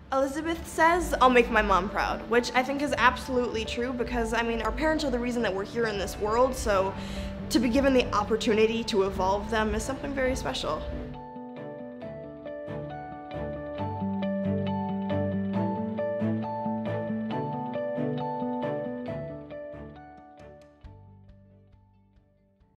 Elizabeth says, "I'll make my mom proud," which I think is absolutely true because, I mean, our parents are the reason that we're here in this world, so to be given the opportunity to evolve them is something very special.